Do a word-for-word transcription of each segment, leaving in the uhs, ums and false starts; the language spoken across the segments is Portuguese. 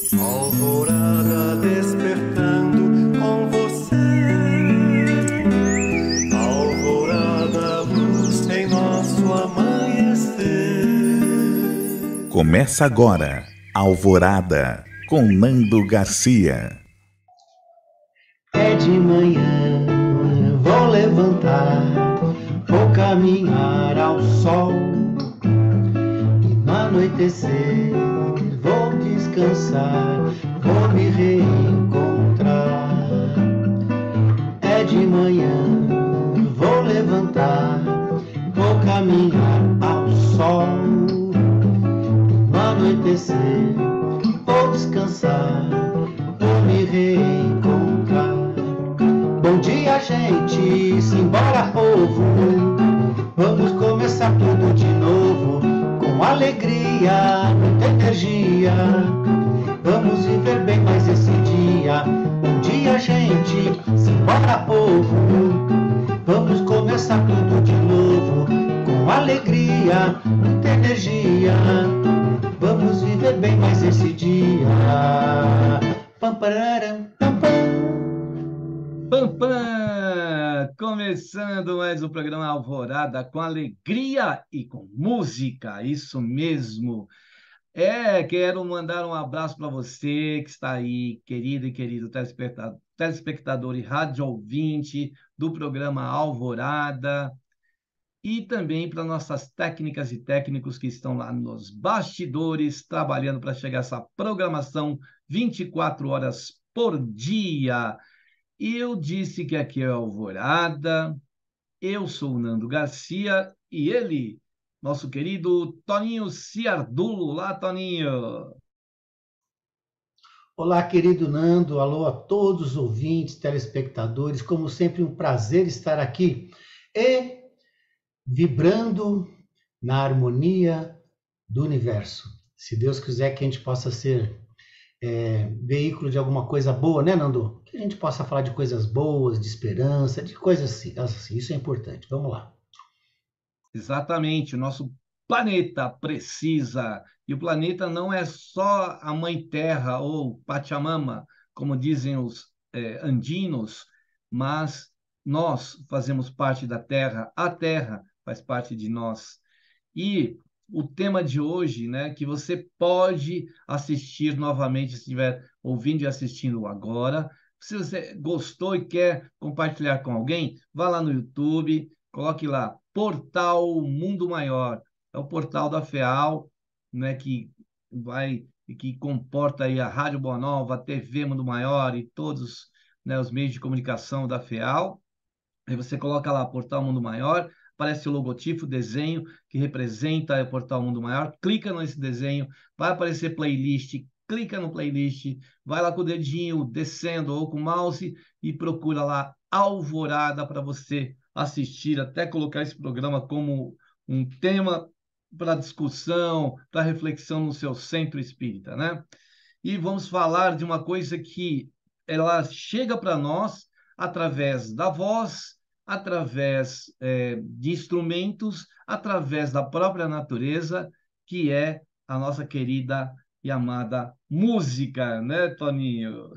Alvorada despertando com você, alvorada, luz em nosso amanhecer. Começa agora, Alvorada, com Nando Garcia. É de manhã, vou levantar, vou caminhar ao sol, e no anoitecer vou descansar, vou me reencontrar. É de manhã, vou levantar, vou caminhar ao sol, e no anoitecer vou descansar, vou me reencontrar. Bom dia, gente, simbora, povo, vamos começar tudo de novo, com alegria, muita energia, vamos viver bem mais esse dia. Bom dia, gente, simbora, povo, vamos começar tudo de novo, com alegria, muita energia, vamos viver bem mais esse dia. Pam, pararam, pam, pam. Pam, pam! Começando mais um programa Alvorada com alegria e com música, isso mesmo. É, quero mandar um abraço para você que está aí, querido e querido telespectador, telespectador e rádio ouvinte do programa Alvorada, e também para nossas técnicas e técnicos que estão lá nos bastidores, trabalhando para chegar essa programação vinte e quatro horas por dia. E eu disse que aqui é Alvorada, eu sou o Nando Garcia e ele, nosso querido Toninho Ciardulo. Olá, Toninho! Olá, querido Nando, alô a todos os ouvintes, telespectadores, como sempre um prazer estar aqui e vibrando na harmonia do universo. Se Deus quiser que a gente possa ser É, veículo de alguma coisa boa, né, Nando? Que a gente possa falar de coisas boas, de esperança, de coisas assim, assim. Isso é importante. Vamos lá. Exatamente, o nosso planeta precisa, e o planeta não é só a Mãe Terra ou Pachamama, como dizem os é, andinos, mas nós fazemos parte da Terra, a Terra faz parte de nós. E o tema de hoje, né, que você pode assistir novamente, se estiver ouvindo e assistindo agora. Se você gostou e quer compartilhar com alguém, vá lá no YouTube, coloque lá, Portal Mundo Maior. É o portal da FEAL, né, que vai e que comporta aí a Rádio Boa Nova, a T V Mundo Maior e todos, né, os meios de comunicação da FEAL. Aí você coloca lá, Portal Mundo Maior, aparece o logotipo, o desenho que representa o Portal Mundo Maior, clica nesse desenho, vai aparecer playlist, clica no playlist, vai lá com o dedinho descendo ou com o mouse e procura lá Alvorada para você assistir, até colocar esse programa como um tema para discussão, para reflexão no seu centro espírita, né? E vamos falar de uma coisa que ela chega para nós através da voz, através é, de instrumentos, através da própria natureza, que é a nossa querida e amada música, né, Toninho?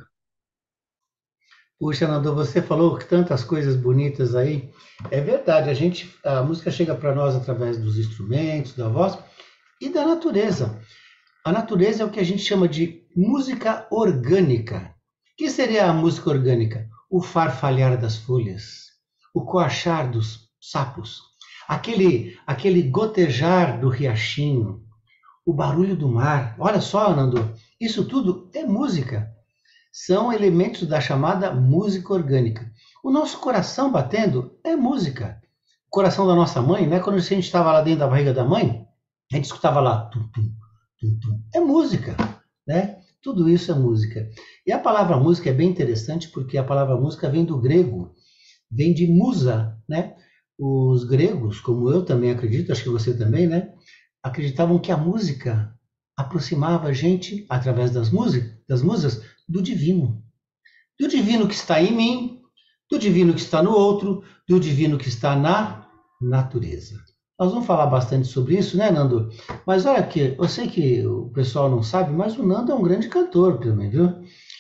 Puxa, Nando, você falou que tantas coisas bonitas aí. É verdade, a gente, a música chega para nós através dos instrumentos, da voz e da natureza. A natureza é o que a gente chama de música orgânica. O que seria a música orgânica? O farfalhar das folhas, o coachar dos sapos, aquele, aquele gotejar do riachinho, o barulho do mar. Olha só, Nando, isso tudo é música. São elementos da chamada música orgânica. O nosso coração batendo é música. O coração da nossa mãe, né? Quando a gente estava lá dentro da barriga da mãe, a gente escutava lá, tum, tum, tum, tum. É música, né? Tudo isso é música. E a palavra música é bem interessante porque a palavra música vem do grego, vem de musa, né? Os gregos, como eu também acredito, acho que você também, né? Acreditavam que a música aproximava a gente, através das, músicas, das musas, do divino. Do divino que está em mim, do divino que está no outro, do divino que está na natureza. Nós vamos falar bastante sobre isso, né, Nando? Mas olha aqui, eu sei que o pessoal não sabe, mas o Nando é um grande cantor também, viu?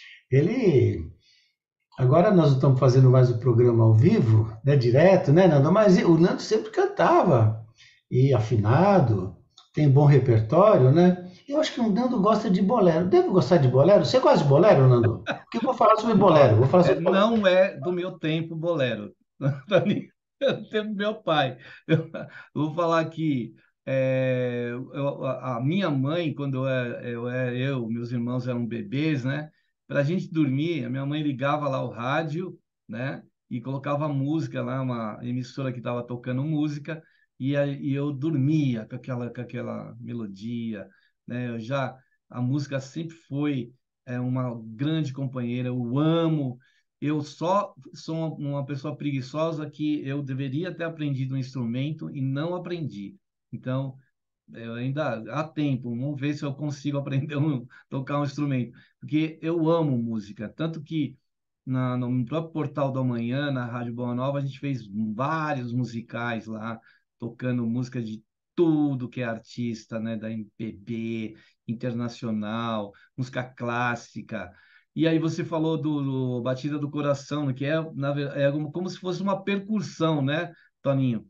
Ele. Agora nós não estamos fazendo mais o programa ao vivo, né, direto, né, Nando? Mas o Nando sempre cantava, e afinado, tem bom repertório, né? Eu acho que o Nando gosta de bolero. Devo gostar de bolero? Você gosta de bolero, Nando? Porque eu vou falar sobre Ó, bolero. Vou falar é, sobre bolero. não é do meu tempo bolero. Toninho, é do tempo do meu pai. Eu, vou falar que é, eu- a a minha mãe, quando eu era, eu, era- eu, meus irmãos eram bebês, né? Para a gente dormir, a minha mãe ligava lá o rádio, né? E colocava música lá, uma emissora que estava tocando música, e, aí- e eu dormia com aquela, com aquela melodia, né? Eu já, a música sempre foi é uma grande companheira, eu amo. Eu só sou uma pessoa preguiçosa que eu deveria ter aprendido um instrumento e não aprendi. Então, eu ainda há tempo, vamos ver se eu consigo aprender a tocar um instrumento, porque eu amo música, tanto que na, no próprio Portal da Manhã, na Rádio Boa Nova, a gente fez vários musicais lá, tocando música de tudo que é artista, né, da M P B, internacional, música clássica. E aí você falou do, do Batida do Coração, né, que é, na, ver- é como, como se fosse uma percussão, né, Toninho?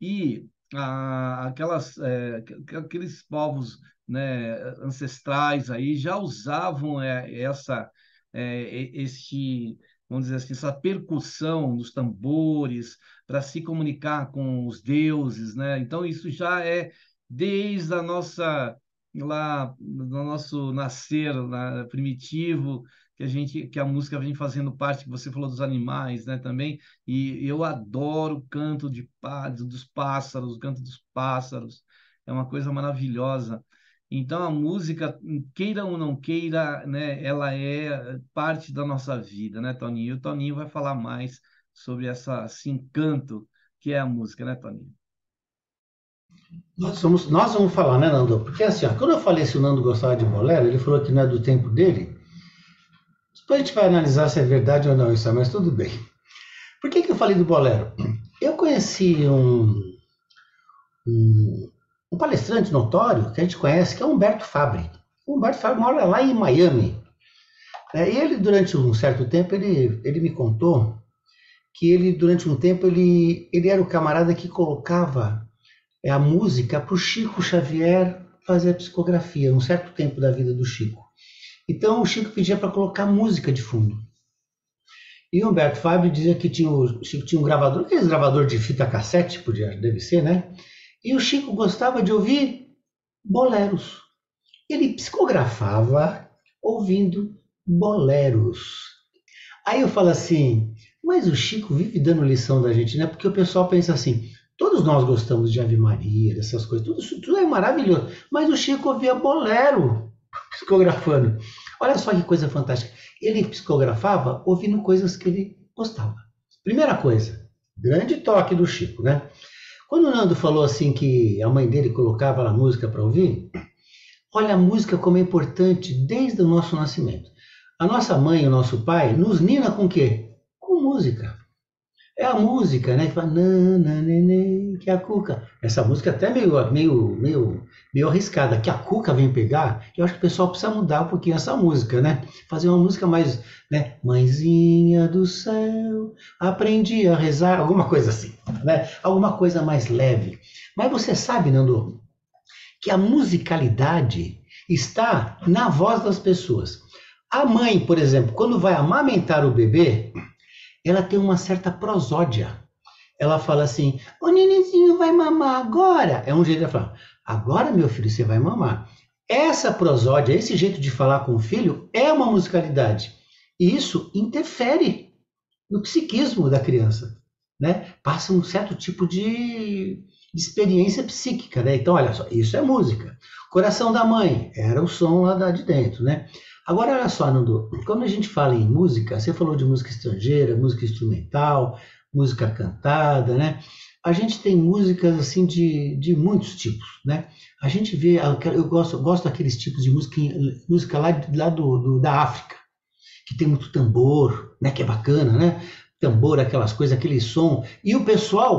E ah, aquelas, é, aqu- aqueles povos, né, ancestrais aí já usavam é, essa, é, e- este, vamos dizer assim, essa percussão dos tambores para se comunicar com os deuses, né? Então isso já é desde a nossa lá no nosso nascer lá, primitivo que a gente que a música vem fazendo parte, que você falou dos animais, né, também, e eu adoro o canto de pá- dos pássaros, o canto dos pássaros, é uma coisa maravilhosa. Então a música, queira ou não queira, né, ela é parte da nossa vida, né, Toninho? E o Toninho vai falar mais sobre essa, esse encanto que é a música, né, Toninho? Nós vamos, nós vamos falar, né, Nando? Porque assim, ó, quando eu falei se o Nando gostava de bolero, ele falou que não é do tempo dele. Depois a gente vai analisar se é verdade ou não isso, mas tudo bem. Por que, que eu falei do bolero? Eu conheci um, um, um palestrante notório que a gente conhece, que é o Humberto Fabre. O Humberto Fabre mora lá em Miami. Né? E ele, durante um certo tempo, ele, ele me contou que ele, durante um tempo, ele, ele era o camarada que colocava é, a música para o Chico Xavier fazer a psicografia, um certo tempo da vida do Chico. Então o Chico pedia para colocar música de fundo. E o Humberto Fabre dizia que tinha o Chico tinha um gravador, aqueles gravador de fita cassete, podia, deve ser, né? E o Chico gostava de ouvir boleros. Ele psicografava ouvindo boleros. Aí eu falo assim, mas o Chico vive dando lição da gente, né? Porque o pessoal pensa assim, todos nós gostamos de Ave Maria, dessas coisas, tudo, isso- tudo é maravilhoso. Mas o Chico ouvia bolero psicografando. Olha só que coisa fantástica. Ele psicografava ouvindo coisas que ele gostava. Primeira coisa, grande toque do Chico, né? Quando o Nando falou assim que a mãe dele colocava a música para ouvir, olha a música como é importante desde o nosso nascimento. A nossa mãe e o nosso pai nos nina com o quê? Com música. É a música, né? Que fala, nana, nenê, que a Cuca. Essa música é até meio, meio, meio, meio arriscada, que a Cuca vem pegar. Eu acho que o pessoal precisa mudar um pouquinho essa música, né? Fazer uma música mais, né? Mãezinha do céu, aprendi a rezar, alguma coisa assim, né? Alguma coisa mais leve. Mas você sabe, Nando, que a musicalidade está na voz das pessoas. A mãe, por exemplo, quando vai amamentar o bebê, ela tem uma certa prosódia. Ela fala assim, o nenenzinho vai mamar agora. É um jeito de falar, agora, meu filho, você vai mamar. Essa prosódia, esse jeito de falar com o filho, é uma musicalidade. E isso interfere no psiquismo da criança, né? Passa um certo tipo de, de experiência psíquica, né? Então, olha só, isso é música. Coração da mãe, era o som lá de dentro, né? Agora, olha só, Nando, quando a gente fala em música, você falou de música estrangeira, música instrumental, música cantada, né? A gente tem músicas, assim, de, de muitos tipos, né? A gente vê, eu gosto, gosto daqueles tipos de música, música lá, lá do, do, da África, que tem muito tambor, né? Que é bacana, né? Tambor, aquelas coisas, aquele som. E o pessoal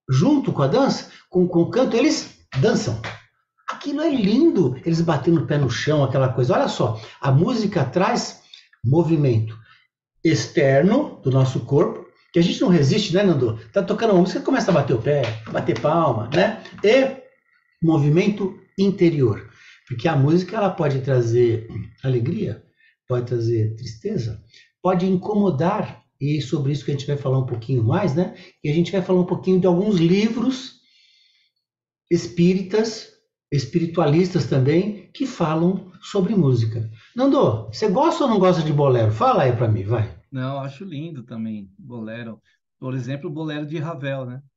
junto com a dança, com, com o canto, eles dançam. Aquilo é lindo, eles batendo o pé no chão, aquela coisa. Olha só, a música traz movimento externo do nosso corpo, que a gente não resiste, né, Nando? Tá tocando uma música, começa a bater o pé, bater palma, né? E movimento interior, porque a música ela pode trazer alegria, pode trazer tristeza, pode incomodar, e sobre isso que a gente vai falar um pouquinho mais, né? E a gente vai falar um pouquinho de alguns livros espíritas, espiritualistas também, que falam sobre música. Nando, você gosta ou não gosta de bolero? Fala aí para mim, vai. Não, acho lindo também, bolero. Por exemplo, o bolero de Ravel, né?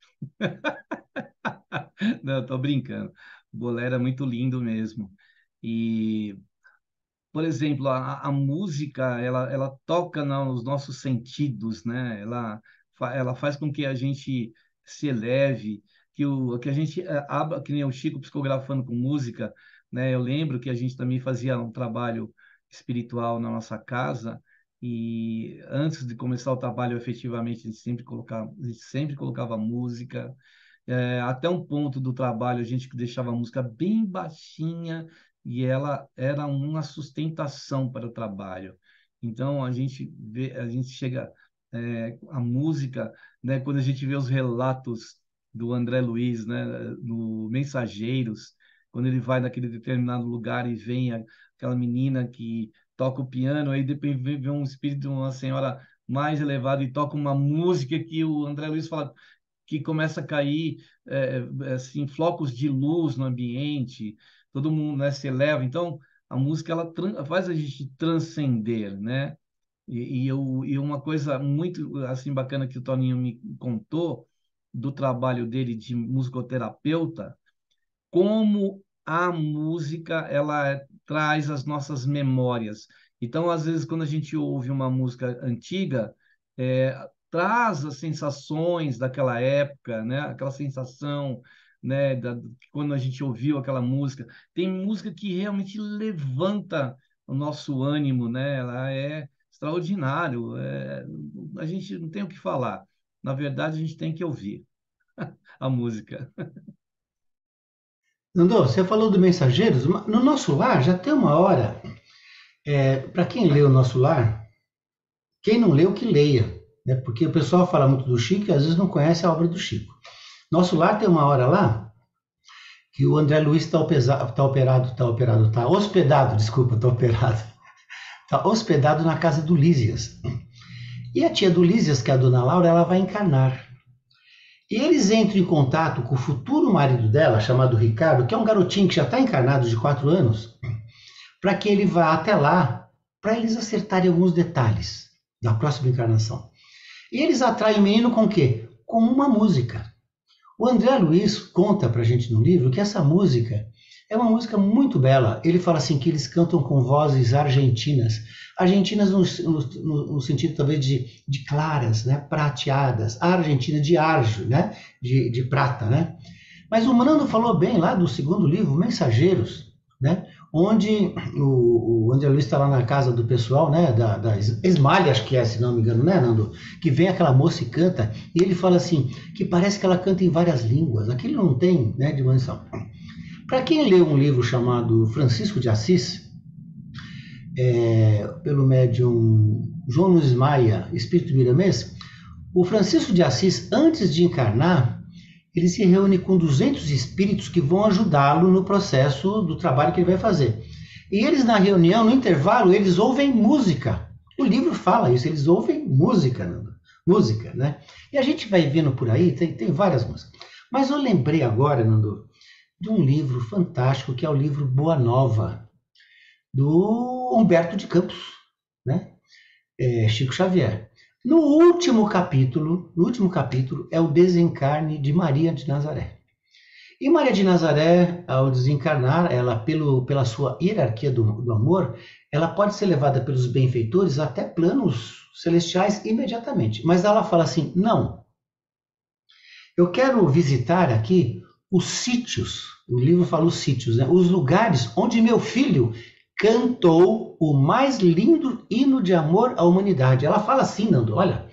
Não, tô brincando. O bolero é muito lindo mesmo. E, por exemplo, a, a música, ela, ela toca nos nossos sentidos, né? Ela, fa- ela faz com que a gente se eleve, que, o, que a gente eh, abra, que nem o Chico psicografando com música, né? Eu lembro que a gente também fazia um trabalho espiritual na nossa casa, e antes de começar o trabalho efetivamente, a gente sempre colocava, a gente sempre colocava música, é, até um ponto do trabalho a gente deixava a música bem baixinha e ela era uma sustentação para o trabalho. Então a gente vê, a gente chega, é, a música, né, quando a gente vê os relatos do André Luiz, né, no Mensageiros, quando ele vai naquele determinado lugar e vem a- aquela menina que toca o piano, aí depois vê vê um espírito, uma senhora mais elevada e toca uma música que o André Luiz fala que começa a cair é, assim, flocos de luz no ambiente, todo mundo, né, se eleva. Então, a música ela tran- faz a gente transcender, né? E, e, eu, e uma coisa muito assim bacana que o Toninho me contou do trabalho dele de musicoterapeuta, como a música ela traz as nossas memórias. Então, às vezes, quando a gente ouve uma música antiga, é, traz as sensações daquela época, né? Aquela sensação, né? Da, quando a gente ouviu aquela música. Tem música que realmente levanta o nosso ânimo, né? Ela é extraordinário. É, a gente não tem o que falar. Na verdade, a gente tem que ouvir a música. Nando, você falou do Mensageiros, no nosso lar já tem uma hora, é, para quem lê o nosso lar, quem não leu que leia, né? Porque o pessoal fala muito do Chico e às vezes não conhece a obra do Chico. Nosso lar tem uma hora lá que o André Luiz está tá operado, está operado, está hospedado, desculpa, está operado, está hospedado na casa do Lísias. E a tia do Lísias, que é a dona Laura, ela vai encarnar. E eles entram em contato com o futuro marido dela, chamado Ricardo, que é um garotinho que já está encarnado de quatro anos, para que ele vá até lá, para eles acertarem alguns detalhes da próxima encarnação. E eles atraem o menino com o quê? Com uma música. O André Luiz conta para a gente no livro que essa música é uma música muito bela. Ele fala assim que eles cantam com vozes argentinas, argentinas no, no, no sentido talvez de, de claras, né, prateadas, a Argentina de arjo, né, de, de prata, né. Mas o Nando falou bem lá do segundo livro, Mensageiros, né, onde o, o André Luiz está lá na casa do pessoal, né, da, da Esmalha, acho que é, se não me engano, né, Nando? Que vem aquela moça e canta, e ele fala assim, que parece que ela canta em várias línguas, aquilo não tem, né, dimensão. Para quem leu um livro chamado Francisco de Assis, é, pelo médium João Luiz Maia, Espírito Miramês, o Francisco de Assis, antes de encarnar, ele se reúne com duzentos espíritos que vão ajudá-lo no processo do trabalho que ele vai fazer. E eles, na reunião, no intervalo, eles ouvem música. O livro fala isso, eles ouvem música, Nando. Música, né? E a gente vai vendo por aí, tem, tem várias músicas. Mas eu lembrei agora, Nando, de um livro fantástico, que é o livro Boa Nova, do Humberto de Campos, né? É, Chico Xavier. No último capítulo, no último capítulo é o desencarne de Maria de Nazaré. E Maria de Nazaré, ao desencarnar, ela pelo, pela sua hierarquia do, do amor, ela pode ser levada pelos benfeitores até planos celestiais imediatamente. Mas ela fala assim, não, eu quero visitar aqui os sítios, o livro fala os sítios, né? Os lugares onde meu filho cantou o mais lindo hino de amor à humanidade. Ela fala assim, Nando, olha,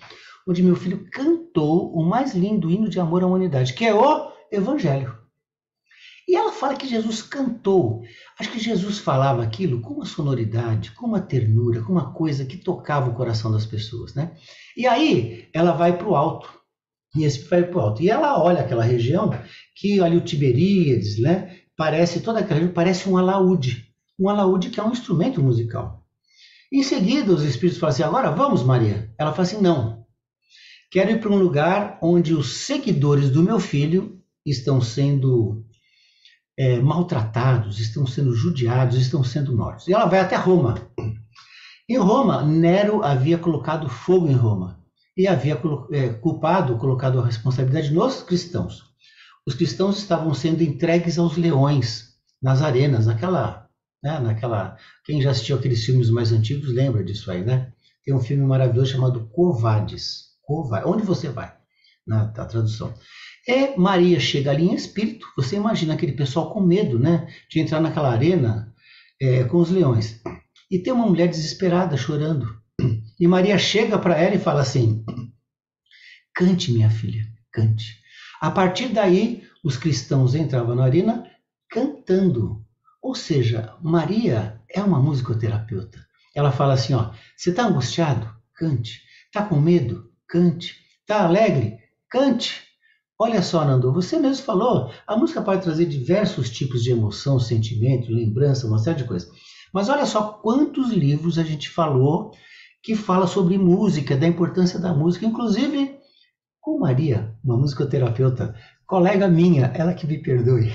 onde meu filho cantou o mais lindo hino de amor à humanidade, que é o Evangelho. E ela fala que Jesus cantou. Acho que Jesus falava aquilo com uma sonoridade, com uma ternura, com uma coisa que tocava o coração das pessoas, né? E aí ela vai para o alto. E esse vai para o alto. E ela olha aquela região que ali o Tiberíades, né? Parece toda aquela região, parece um alaúde. Um alaúde que é um instrumento musical. Em seguida, os espíritos falam assim: agora vamos, Maria. Ela fala assim: não. Quero ir para um lugar onde os seguidores do meu filho estão sendo É, maltratados, estão sendo judiados, estão sendo mortos. E ela vai até Roma. Em Roma, Nero havia colocado fogo em Roma e havia é, culpado, colocado a responsabilidade nos cristãos. Os cristãos estavam sendo entregues aos leões nas arenas, naquela, né, naquela. Quem já assistiu aqueles filmes mais antigos lembra disso aí, né? Tem um filme maravilhoso chamado Quo Vadis. Onde você vai? Na, na tradução. E Maria chega ali em espírito. Você imagina aquele pessoal com medo, né, de entrar naquela arena é, com os leões. E tem uma mulher desesperada chorando. E Maria chega para ela e fala assim: cante, minha filha, cante. A partir daí, os cristãos entravam na arena cantando. Ou seja, Maria é uma musicoterapeuta. Ela fala assim: ó, você está angustiado? Cante. Está com medo? Cante. Está alegre? Cante. Olha só, Nando, você mesmo falou, a música pode trazer diversos tipos de emoção, sentimento, lembrança, uma série de coisas. Mas olha só quantos livros a gente falou que fala sobre música, da importância da música, inclusive com Maria, uma musicoterapeuta, colega minha, ela que me perdoe.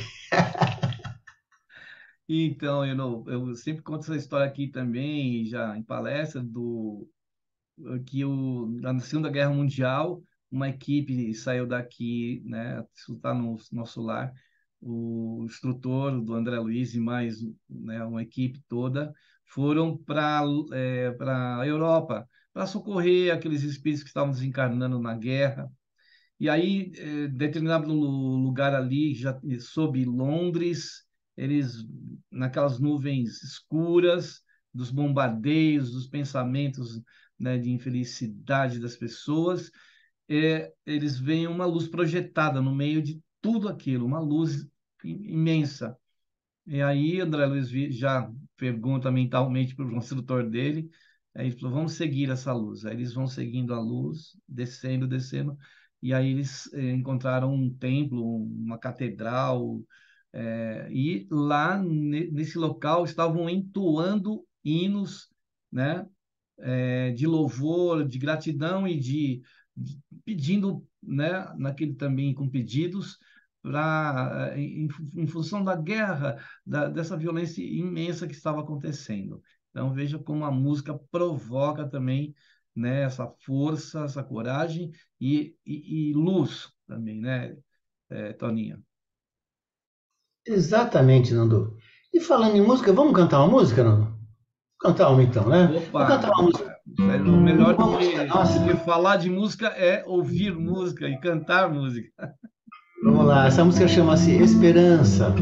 Então, eu, não, eu sempre conto essa história aqui também, já em palestra, do que o, na Segunda Guerra Mundial, uma equipe saiu daqui, né, isso está no nosso lar, o instrutor do André Luiz e mais, né, uma equipe toda, foram para é, para a Europa, para socorrer aqueles espíritos que estavam desencarnando na guerra. E aí, é, determinado lugar ali, já sob Londres, eles, naquelas nuvens escuras, dos bombardeios, dos pensamentos, né, de infelicidade das pessoas, É, eles veem uma luz projetada no meio de tudo aquilo, uma luz imensa. E aí André Luiz já pergunta mentalmente para o instrutor dele, aí ele falou: vamos seguir essa luz. Aí eles vão seguindo a luz, descendo, descendo, e aí eles eh, encontraram um templo, uma catedral, eh, e lá ne- nesse local estavam entoando hinos, né, eh, de louvor, de gratidão e de pedindo, né, naquele também com pedidos para em, em função da guerra, da, dessa violência imensa que estava acontecendo. Então veja como a música provoca também, né, essa força, essa coragem e, e, e luz também, né, é, Toninha? Exatamente, Nando. E falando em música, vamos cantar uma música, Nando? Cantar uma então, né? Vou Opa, cantar uma música. é, o melhor Uma do que, música nossa. do que falar de música é ouvir música e cantar música. Vamos lá, essa música chama-se Esperança.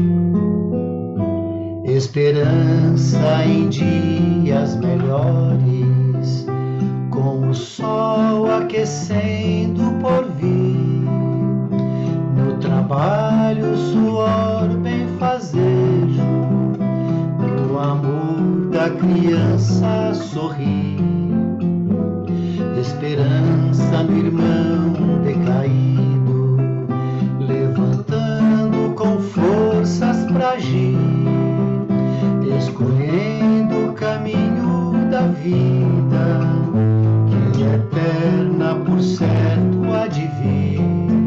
Esperança em dias melhores, com o sol aquecendo por vir, no trabalho, suor, bem-fazejo, no amor da criança sorrir. Esperança no irmão decaído, levantando com forças pra agir, escolhendo o caminho da vida, que eterna por certo há de vir.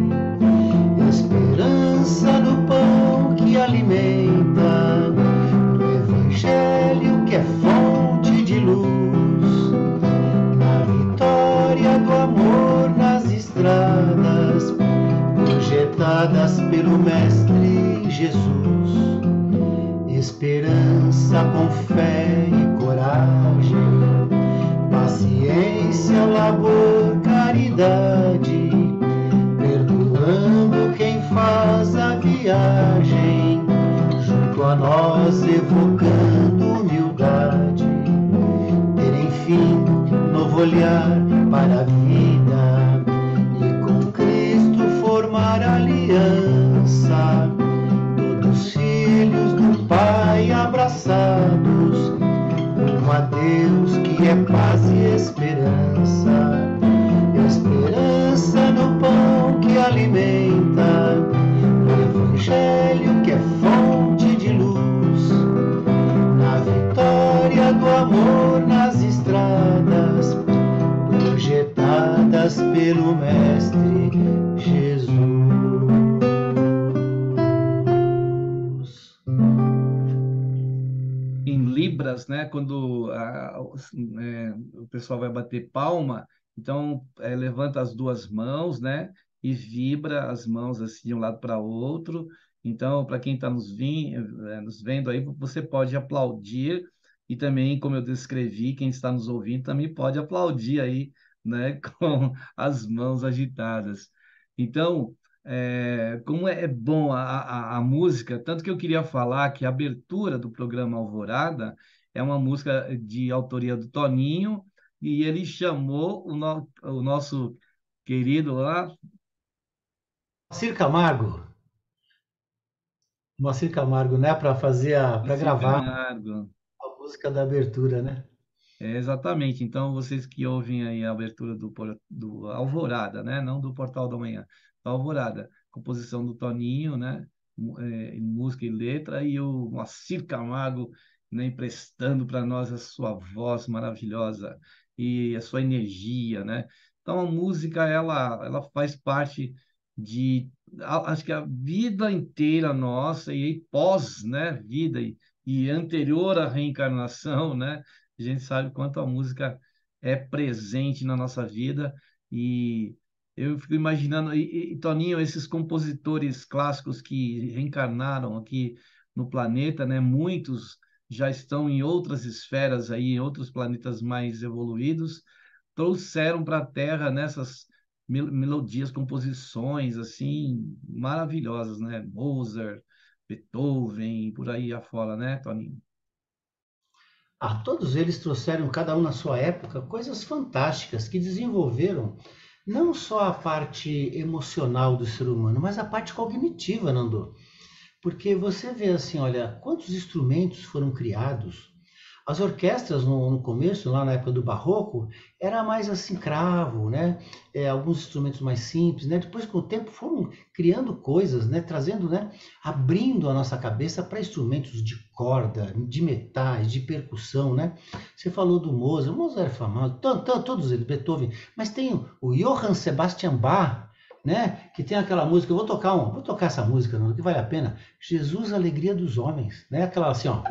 Esperança no pão que alimenta, no evangelho que é fonte de luz, na vitória do amor nas estradas projetadas pelo Mestre Jesus. Esperança com fé e coragem, paciência, labor, caridade, perdoando quem faz a viagem, junto a nós evocando humildade, ter enfim novo olhar para a vida, cansados, rumo a Deus que é paz e esperança. Esperança no pão que alimenta, no Evangelho que é fonte de luz, na vitória do amor nas estradas, projetadas pelo Mestre Jesus. Em Libras, né? Quando a- é, o pessoal vai bater palma, então é, levanta as duas mãos, né? E vibra as mãos assim de um lado para outro. Então, para quem está nos, vim- é, nos vendo aí, você pode aplaudir e também, como eu descrevi, quem está nos ouvindo também pode aplaudir aí, né? Com as mãos agitadas. Então, é, como é bom a, a, a música, tanto que eu queria falar que a abertura do programa Alvorada é uma música de autoria do Toninho, e ele chamou o, no, o nosso querido lá, Moacir Camargo, Moacir Camargo, né, para fazer a, para Moacir gravar Camargo. a música da abertura, né? É, exatamente. Então, vocês que ouvem aí a abertura do, por- do Alvorada, né? Não do Portal da Manhã, do Alvorada, composição do Toninho, né? Mu- é, em música e letra, e o Moacir Camargo, né? Emprestando para nós a sua voz maravilhosa e a sua energia, né? Então, a música, ela, ela faz parte de, a- acho que a vida inteira nossa, e aí pós, né? Vida e, e anterior à reencarnação, né? A gente sabe quanto a música é presente na nossa vida e eu fico imaginando, e, e, Toninho, esses compositores clássicos que reencarnaram aqui no planeta, né? Muitos já estão em outras esferas aí, em outros planetas mais evoluídos, trouxeram para a Terra nessas mel- melodias, composições assim maravilhosas, né? Mozart, Beethoven, por aí afora, né, Toninho? Ah, todos eles trouxeram, cada um na sua época, coisas fantásticas que desenvolveram não só a parte emocional do ser humano, mas a parte cognitiva, Nando. Porque você vê assim, olha, quantos instrumentos foram criados. As orquestras no, no começo, lá na época do Barroco, era mais assim cravo, né? É, alguns instrumentos mais simples, né? Depois, com o tempo, foram criando coisas, né? Trazendo, né? Abrindo a nossa cabeça para instrumentos de corda, de metais, de percussão, né? Você falou do Mozart, o Mozart é famoso, to- to- todos eles, Beethoven, mas tem o Johann Sebastian Bach, né? Que tem aquela música, eu vou tocar um, vou tocar essa música, não, que vale a pena. Jesus, alegria dos homens, né? Aquela assim, ó.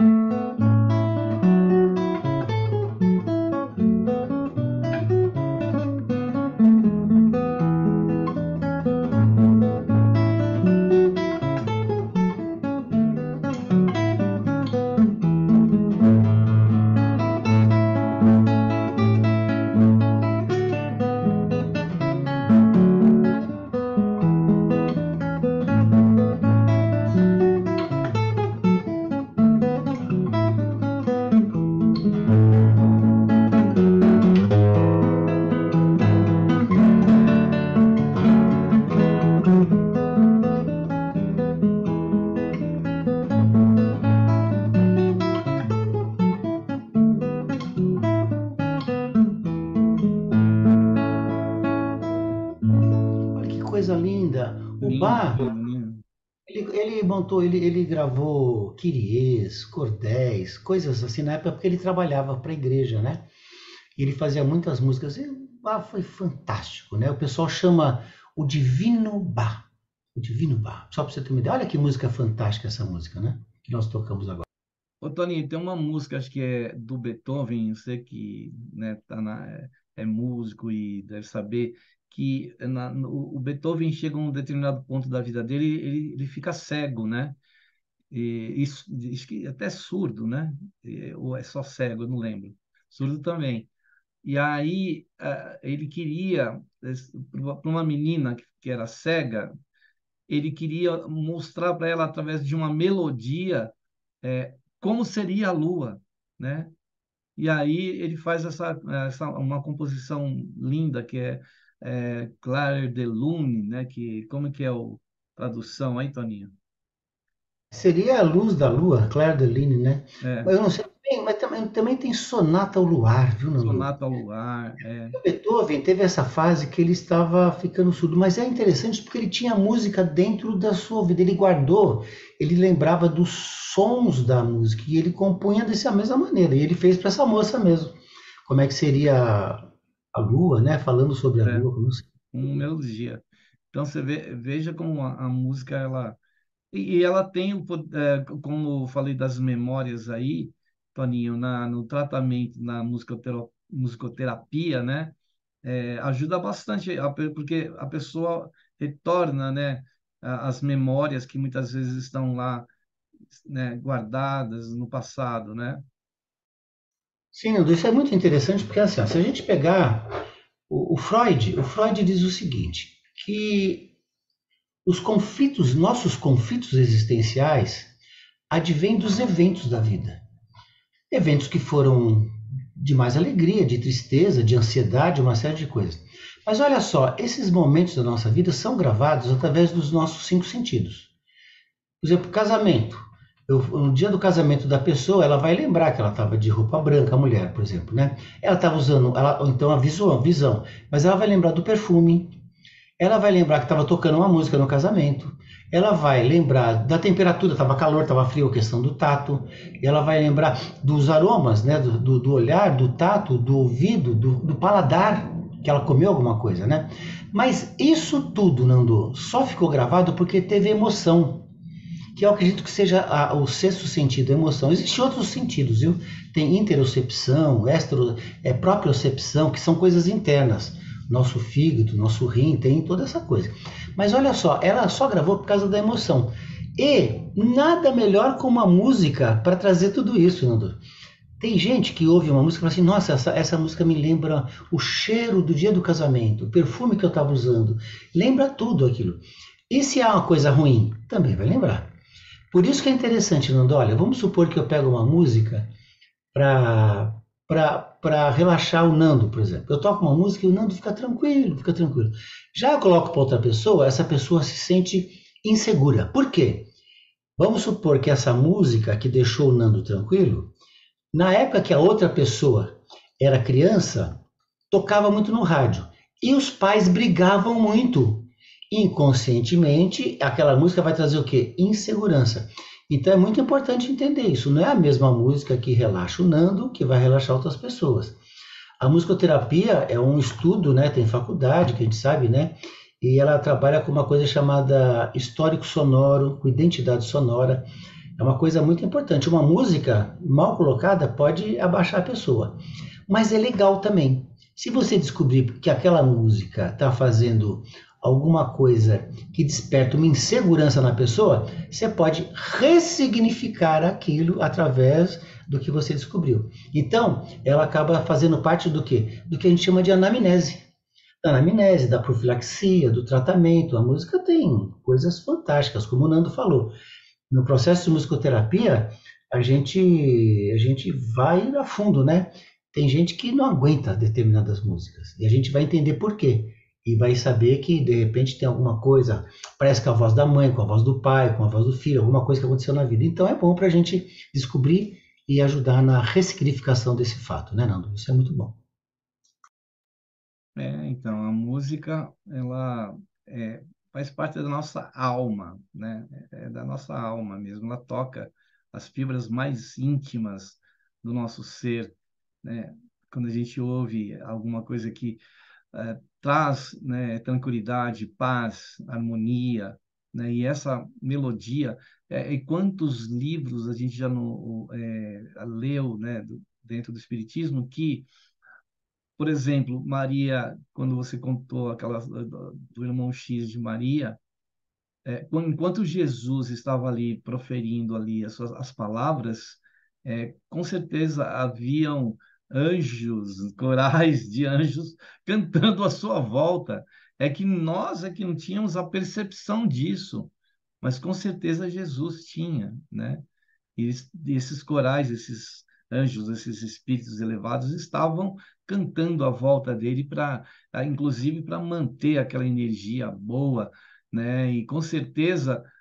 Olha que coisa linda. O Bach, Lindo, lindo. ele, ele montou, ele, ele gravou Kyries, cordéis, coisas assim na época porque ele trabalhava para a igreja, né? E ele fazia muitas músicas. E, ah, foi fantástico, né? O pessoal chama o Divino Bach. O Divino Bach. Só para você ter uma ideia. Olha que música fantástica essa música, né? Que nós tocamos agora. Ô, Toninho, tem uma música, acho que é do Beethoven, você que, né, tá na, é, é músico e deve saber, que na- no- o Beethoven chega a um determinado ponto da vida dele, ele, ele fica cego, né? E isso, diz que até surdo, né? E- ou é só cego, eu não lembro. Surdo também. E aí ah, ele queria, para uma menina que, que era cega, ele queria mostrar para ela através de uma melodia é, como seria a Lua, né? E aí ele faz essa, essa uma composição linda que é, é Clair de Lune, né? Que como que é o tradução aí, Toninho? Seria a luz da lua, Clair de Lune, né? É, Mas eu não sei bem, mas também, também tem Sonata ao Luar, viu, Nando? Sonata ao Luar, é, O Beethoven teve essa fase que ele estava ficando surdo, mas é interessante porque ele tinha a música dentro da sua vida, ele guardou, ele lembrava dos sons da música e ele compunha dessa mesma maneira. E ele fez para essa moça mesmo. Como é que seria a lua, né? Falando sobre a é, lua, como se- um melodia. Então você vê, veja como a, a música ela e, e ela tem o po- é, como eu falei das memórias aí, Toninho, na no tratamento na musicotero- musicoterapia, né? É, ajuda bastante a pe- porque a pessoa retorna, né? a- As memórias que muitas vezes estão lá, né? Guardadas no passado, né? Sim, Nando, isso é muito interessante porque assim, ó, se a gente pegar o, o Freud, o Freud diz o seguinte, que os conflitos, nossos conflitos existenciais, advêm dos eventos da vida. Eventos que foram de mais alegria, de tristeza, de ansiedade, uma série de coisas. Mas olha só, esses momentos da nossa vida são gravados através dos nossos cinco sentidos. Por exemplo, casamento. Eu, no dia do casamento da pessoa, ela vai lembrar que ela estava de roupa branca, a mulher, por exemplo, né? Ela estava usando, ela, então a visão, visão, mas ela vai lembrar do perfume, ela vai lembrar que estava tocando uma música no casamento. Ela vai lembrar da temperatura, estava calor, estava frio, a questão do tato. Ela vai lembrar dos aromas, né? Do, do, do olhar, do tato, do ouvido, do, do paladar, que ela comeu alguma coisa, né? Mas isso tudo, Nando, só ficou gravado porque teve emoção, que eu acredito que seja a, o sexto sentido, a emoção. Existem outros sentidos, viu? Tem interocepção, extero, é, propriocepção, que são coisas internas. Nosso fígado, nosso rim, tem toda essa coisa. Mas olha só, ela só gravou por causa da emoção. E nada melhor com uma música para trazer tudo isso, Nando. Tem gente que ouve uma música e fala assim: nossa, essa, essa música me lembra o cheiro do dia do casamento, o perfume que eu estava usando. Lembra tudo aquilo. E se há uma coisa ruim? Também vai lembrar. Por isso que é interessante, Nando. Olha, vamos supor que eu pego uma música para para relaxar o Nando, por exemplo. Eu toco uma música e o Nando fica tranquilo, fica tranquilo. Já eu coloco para outra pessoa, essa pessoa se sente insegura. Por quê? Vamos supor que essa música que deixou o Nando tranquilo, na época que a outra pessoa era criança, tocava muito no rádio. E os pais brigavam muito. Inconscientemente, aquela música vai trazer o quê? Insegurança. Então é muito importante entender isso. Não é a mesma música que relaxa o Nando que vai relaxar outras pessoas. A musicoterapia é um estudo, né? Tem faculdade, que a gente sabe, né? E ela trabalha com uma coisa chamada histórico sonoro, com identidade sonora. É uma coisa muito importante. Uma música mal colocada pode abaixar a pessoa, mas é legal também. Se você descobrir que aquela música está fazendo alguma coisa que desperta uma insegurança na pessoa, você pode ressignificar aquilo através do que você descobriu. Então, ela acaba fazendo parte do quê? Do que a gente chama de anamnese. Da anamnese, da profilaxia, do tratamento. A música tem coisas fantásticas, como o Nando falou. No processo de musicoterapia, a gente, a gente vai a fundo, né? Tem gente que não aguenta determinadas músicas. E a gente vai entender por quê. E vai saber que, de repente, tem alguma coisa, parece com a voz da mãe, com a voz do pai, com a voz do filho, alguma coisa que aconteceu na vida. Então é bom para a gente descobrir e ajudar na ressignificação desse fato, né, Nando? Isso é muito bom. É, então, a música, ela é, faz parte da nossa alma, né? É da nossa alma mesmo. Ela toca as fibras mais íntimas do nosso ser, né? Quando a gente ouve alguma coisa que eh, traz, né, tranquilidade, paz, harmonia, né? E essa melodia, eh, e quantos livros a gente já não, eh, leu, né, do- dentro do Espiritismo que por exemplo, Maria, quando você contou aquela do do irmão X de Maria, é, quando- enquanto Jesus estava ali proferindo ali as suas as palavras, é, com certeza haviam anjos, corais de anjos cantando à sua volta. É que nós é que não tínhamos a percepção disso, mas com certeza Jesus tinha, né? E es- esses corais, esses anjos, esses espíritos elevados estavam cantando à volta dele para, inclusive, para manter aquela energia boa, né? E com certeza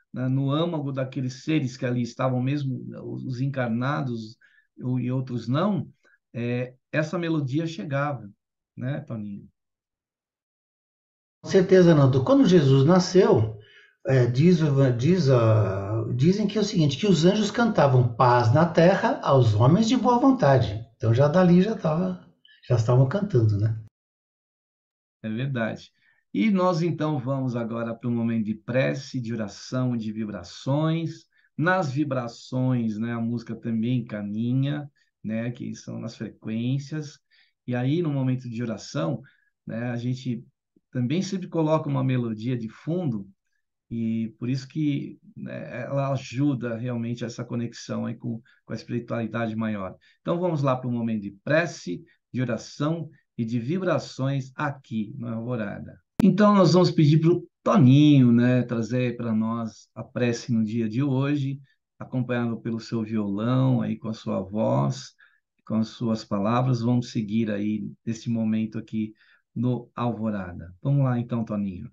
né, no âmago daqueles seres que ali estavam mesmo, os encarnados e outros não, é, essa melodia chegava, né, Toninho? Com certeza, Nando. Quando Jesus nasceu, é, diz, o- diz, a- dizem que é o seguinte, que os anjos cantavam paz na terra aos homens de boa vontade. Então já dali já tava, já estavam cantando, né? É verdade. E nós então vamos agora para um momento de prece, de oração, de vibrações. Nas vibrações, né, a música também caminha, né, que são nas frequências. E aí, no momento de oração, né, a gente também sempre coloca uma melodia de fundo, e por isso que, né, ela ajuda realmente essa conexão aí com, com a espiritualidade maior. Então vamos lá para um momento de prece, de oração e de vibrações aqui na Alvorada. Então nós vamos pedir para o Toninho, né, trazer para nós a prece no dia de hoje, acompanhado pelo seu violão, aí com a sua voz, com as suas palavras. Vamos seguir aí nesse momento aqui no Alvorada. Vamos lá então, Toninho.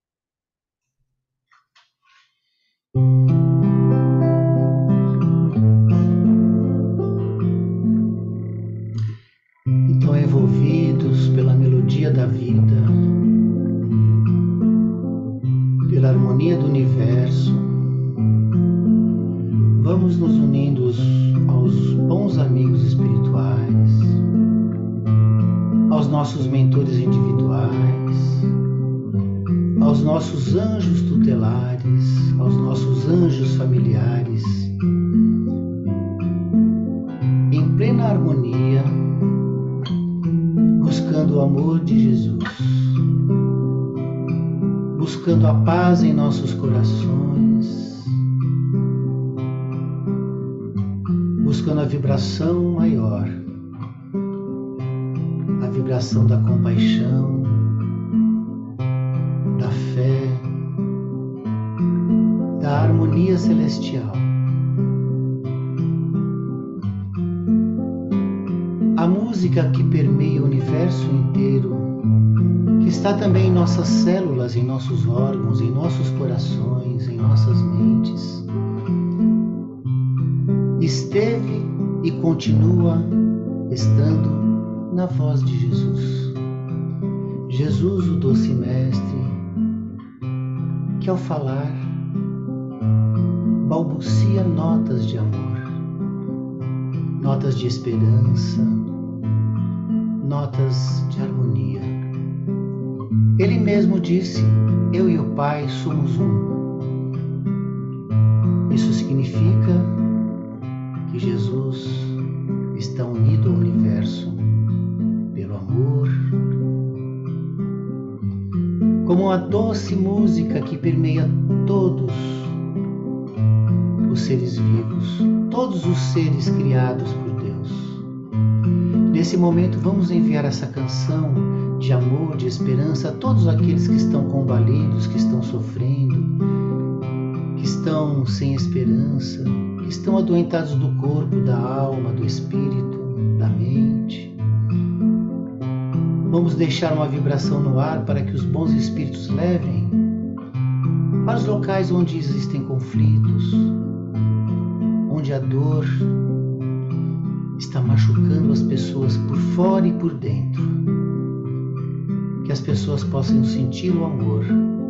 Então, envolvidos pela melodia da vida, pela harmonia do universo, vamos nos unindo aos bons amigos espirituais, aos nossos mentores individuais, aos nossos anjos tutelares, aos nossos anjos familiares, em plena harmonia, buscando o amor de Jesus, buscando a paz em nossos corações, buscando a vibração maior, a vibração da compaixão, da fé, da harmonia celestial. A música que permeia o universo inteiro, que está também em nossas células, em nossos órgãos, em nossos corações, em nossas mentes, esteve e continua estando na voz de Jesus. Jesus, o doce mestre, que ao falar balbucia notas de amor, notas de esperança, notas de harmonia. Ele mesmo disse: eu e o Pai somos um. Isso significa que Jesus está unido ao universo pelo amor, como a doce música que permeia todos os seres vivos, todos os seres criados por Deus. Nesse momento, vamos enviar essa canção de amor, de esperança a todos aqueles que estão combalidos, que estão sofrendo, que estão sem esperança, que estão adoentados do corpo, da alma, do espírito, da mente. Vamos deixar uma vibração no ar para que os bons espíritos levem para os locais onde existem conflitos, onde a dor está machucando as pessoas por fora e por dentro. Que as pessoas possam sentir o amor,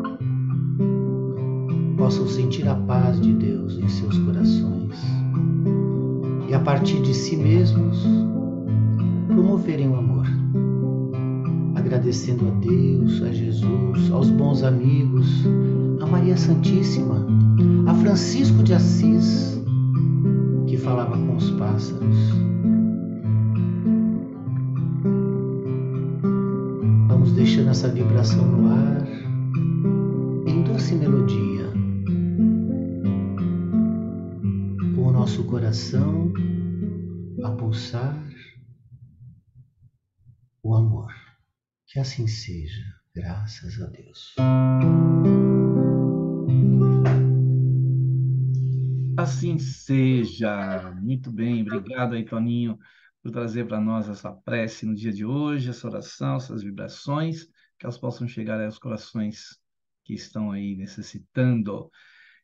possam sentir a paz de Deus em seus corações e a partir de si mesmos promoverem o amor, agradecendo a Deus, a Jesus, aos bons amigos, a Maria Santíssima, a Francisco de Assis, que falava com os pássaros. Vamos deixando essa vibração no ar, em doce melodia, com o nosso coração a pulsar o amor. Que assim seja, graças a Deus. Assim seja. Muito bem. Obrigado aí, Toninho, por trazer para nós essa prece no dia de hoje, essa oração, essas vibrações, que elas possam chegar aos corações que estão aí necessitando.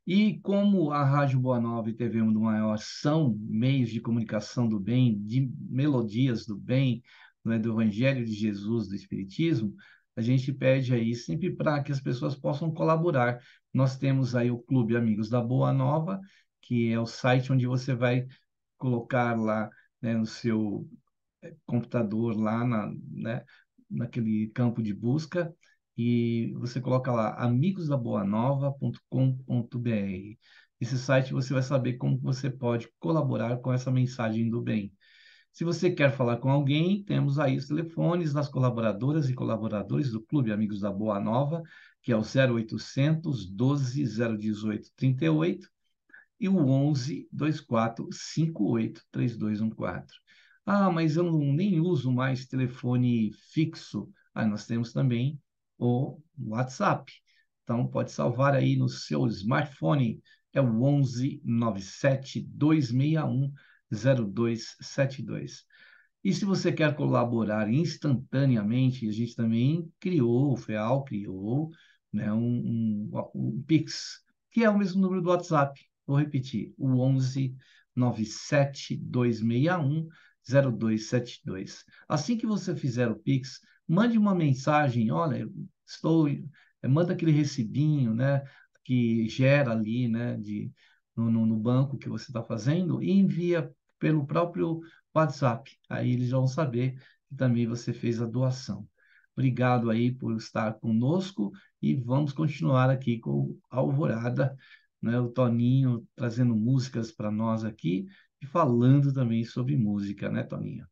E como a Rádio Boa Nova e T V Mundo Maior são meios de comunicação do bem, de melodias do bem, né, do Evangelho de Jesus, do Espiritismo, a gente pede aí sempre para que as pessoas possam colaborar. Nós temos aí o Clube Amigos da Boa Nova, que é o site onde você vai colocar lá, né, no seu computador, lá na, né, naquele campo de busca, e você coloca lá amigos da boa nova ponto com ponto br. Esse site você vai saber como você pode colaborar com essa mensagem do bem. Se você quer falar com alguém, temos aí os telefones das colaboradoras e colaboradores do Clube Amigos da Boa Nova, que é o zero oitocentos, doze, zero dezoito, trinta e oito, e o onze, vinte e quatro, cinquenta e oito, trinta e dois quatorze. Ah, mas eu não, nem uso mais telefone fixo. Ah, nós temos também o WhatsApp. Então, pode salvar aí no seu smartphone. É o onze, nove sete, dois seis um, zero dois sete dois. E se você quer colaborar instantaneamente, a gente também criou, o FEAL criou, né, um, um, um Pix, que é o mesmo número do WhatsApp. Vou repetir, o onze, nove sete, dois seis um, zero dois sete dois. Assim que você fizer o Pix, mande uma mensagem, olha, estou, manda aquele recibinho, né, que gera ali, né, de, no, no no banco que você está fazendo e envia pelo próprio WhatsApp. Aí eles vão saber que também você fez a doação. Obrigado aí por estar conosco e vamos continuar aqui com a Alvorada, né? O Toninho trazendo músicas para nós aqui e falando também sobre música, né, Toninho?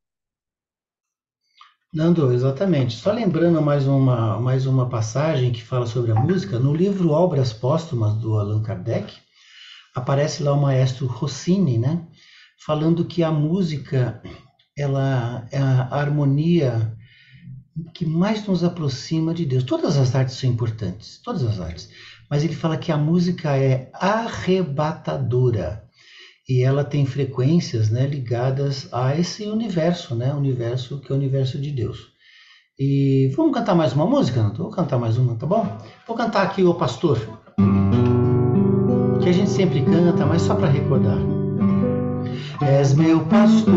Nando, exatamente. Só lembrando mais uma, mais uma passagem que fala sobre a música, no livro Obras Póstumas do Allan Kardec, aparece lá o maestro Rossini, né? Falando que a música ela é a harmonia que mais nos aproxima de Deus. Todas as artes são importantes, todas as artes. Mas ele fala que a música é arrebatadora e ela tem frequências, né, ligadas a esse universo, né, universo que é o universo de Deus. E vamos cantar mais uma música, Nato? Vou cantar mais uma, tá bom? Vou cantar aqui o Pastor, que a gente sempre canta, mas só para recordar. És meu pastor,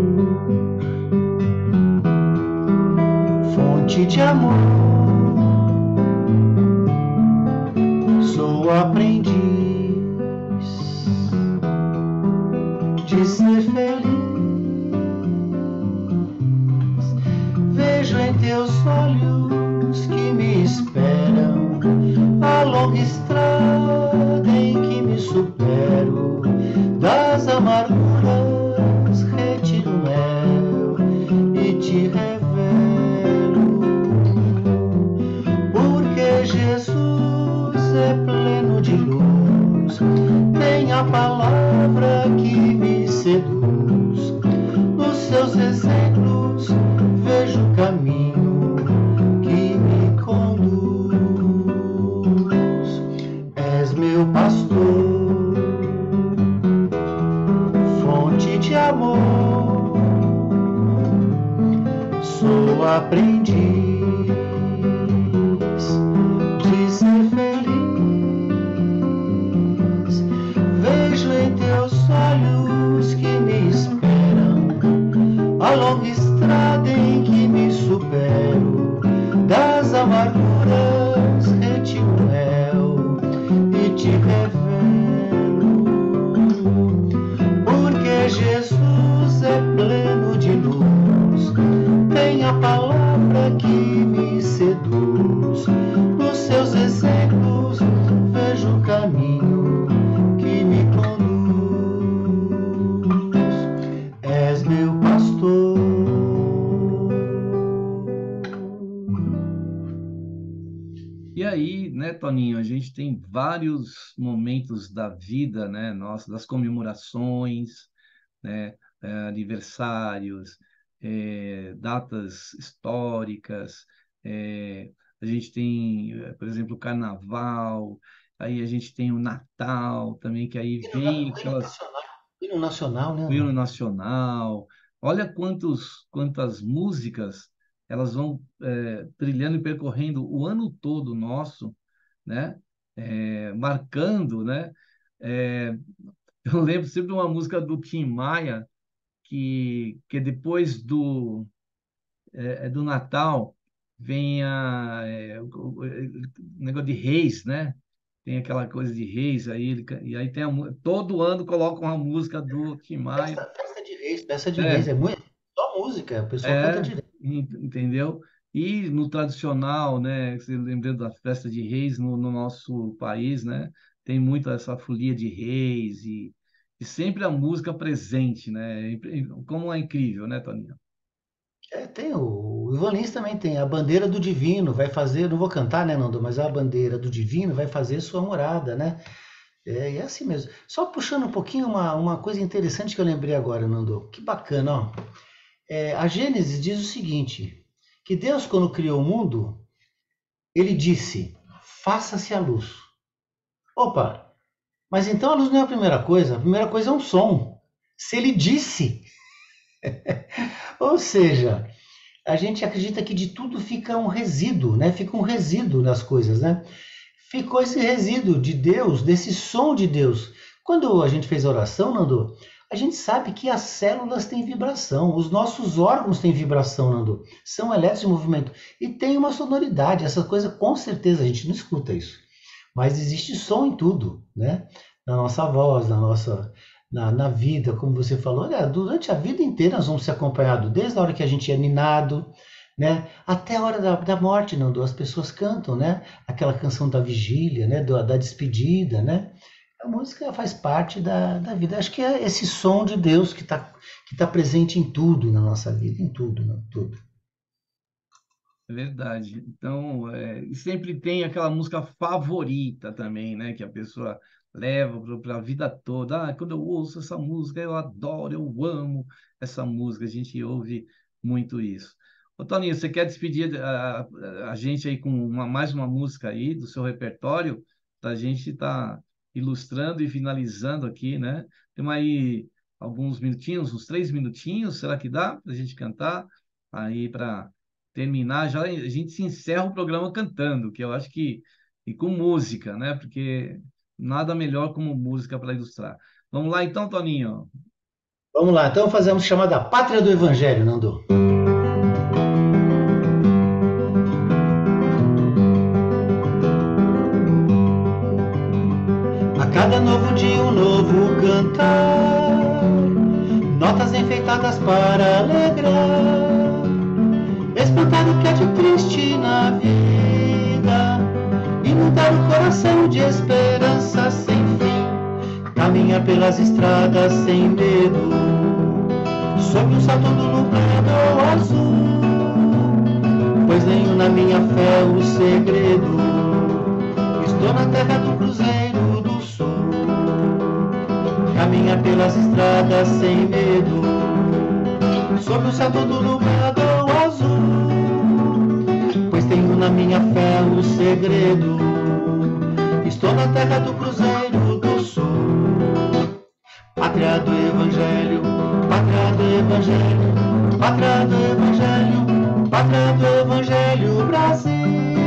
fonte de amor, sou aprendiz de ser feliz. Vejo em teus olhos que me esperam a longa estrada em que me supero. Das amarguras retiro o mel e te revelo, porque Jesus é pleno de luz, tem a palavra que me seduz. Nos seus exemplos vejo o caminho que me conduz. És meu pastor, de amor, sou aprendiz de ser feliz. Vejo em teus olhos que me esperam a longa estrada em que me supero. Das amarguras retiro o mel e te revelo, Jesus é pleno de luz, tem a palavra que me seduz. Nos seus exemplos vejo o caminho que me conduz. És meu pastor. E aí, né, Toninho, a gente tem vários momentos da vida, né, nossa, das comemorações, né, é, aniversários, é, datas históricas, é, a gente tem, por exemplo, o Carnaval, aí a gente tem o Natal também, que aí Hino, vem hino aquelas... nacional, hino nacional, né, O hino Nando? nacional, olha quantos, quantas músicas elas vão é, trilhando e percorrendo o ano todo nosso, né? é, marcando, né? É, eu lembro sempre de uma música do Tim Maia, que, que depois do, é, é do Natal vem a, é, o, o- o negócio de Reis, né? Tem aquela coisa de Reis aí, ele ca- e aí tem a, mu- todo ano coloca uma música do Tim Maia. Festa, festa de Reis, festa de Reis, É, é muito, só música, o pessoal canta é, direto. en- entendeu? E no tradicional, né? Você lembrou da festa de Reis no, no nosso país, né? Tem muito essa folia de Reis e, e sempre a música presente, né? E- Como é incrível, né, Toninho? É, tem o, o Ivan Lins também tem a bandeira do divino, vai fazer, não vou cantar, né, Nando, mas a bandeira do divino vai fazer sua morada, né? É, e é assim mesmo. Só puxando um pouquinho uma, uma coisa interessante que eu lembrei agora, Nando. Que bacana, ó. É, a Gênesis diz o seguinte, que Deus, quando criou o mundo, ele disse, faça-se a luz. Opa, mas então a luz não é a primeira coisa, a primeira coisa é um som. Se ele disse, ou seja, a gente acredita que de tudo fica um resíduo, né? Fica um resíduo nas coisas, né? Ficou esse resíduo de Deus, desse som de Deus. Quando a gente fez a oração, Nando, a gente sabe que as células têm vibração, os nossos órgãos têm vibração, Nando, são elétricos em movimento e tem uma sonoridade. Essa coisa, com certeza, a gente não escuta isso, mas existe som em tudo, né? Na nossa voz, na nossa, na, na vida, como você falou, olha, durante a vida inteira nós vamos ser acompanhados, desde a hora que a gente é ninado, né? Até a hora da, da morte, não, as pessoas cantam, né? Aquela canção da vigília, né? Da, da despedida, né? A música faz parte da, da vida. Acho que é esse som de Deus que está que tá presente em tudo na nossa vida, em tudo, né? Tudo. É verdade. Então, é, e sempre tem aquela música favorita também, né? Que a pessoa leva para a vida toda. Ah, quando eu ouço essa música, eu adoro, eu amo essa música. A gente ouve muito isso. Ô, Toninho, você quer despedir a, a, a gente aí com uma, mais uma música aí do seu repertório? Para a gente estar ilustrando e finalizando aqui, né? Temos aí alguns minutinhos, uns três minutinhos, será que dá para a gente cantar aí para terminar, já a gente se encerra o programa cantando, que eu acho que e com música, né? Porque nada melhor como música para ilustrar. Vamos lá então, Toninho. Vamos lá, então fazemos chamada Pátria do Evangelho, Nando. A cada novo dia um novo cantar, notas enfeitadas para alegrar, espantar o que é de triste na vida, inundar o coração de esperança sem fim, caminhar pelas estradas sem medo, sob um salto do nublado azul, pois tenho na minha fé o segredo, estou na terra do Cruzeiro do Sul, caminhar pelas estradas sem medo, sob o salto do nublado azul, pois tenho na minha fé o segredo, estou na terra do Cruzeiro do Sul. Pátria do Evangelho, pátria do Evangelho, pátria do Evangelho, pátria do Evangelho, Brasil.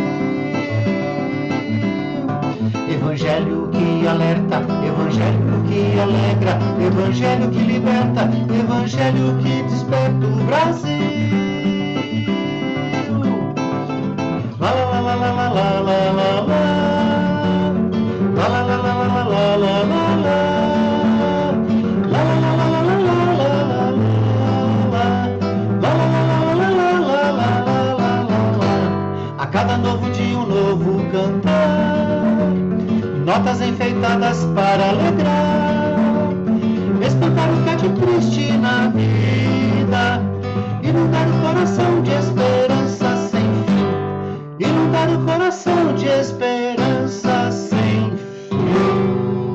Evangelho que alerta, Evangelho que alegra, Evangelho que liberta, Evangelho que desperta o Brasil. La la la la la la la la la, la la la la la la la la la. A cada novo dia um novo cantar, notas enfeitadas para alegrar, espantar o que é de triste na vida, inundar o coração de esperança sem fim, inundar o coração de esperança sem fim.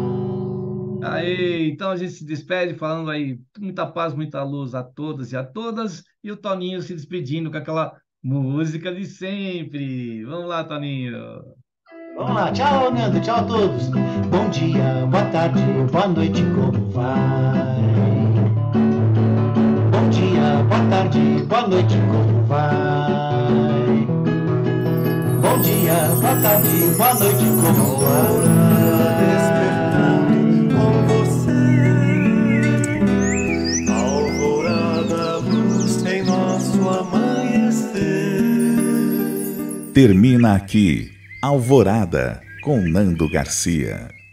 Aí, então a gente se despede falando aí muita paz, muita luz a todas e a todas, e o Toninho se despedindo com aquela música de sempre. Vamos lá, Toninho. Vamos lá, tchau, Nando, tchau a todos. Bom dia, boa tarde, boa noite, como vai? Bom dia, boa tarde, boa noite, como vai? Bom dia, boa boa tarde, boa noite, como Aurora despertando com você. Alvorada, luz em nosso amanhecer. Termina aqui Alvorada, com Nando Garcia.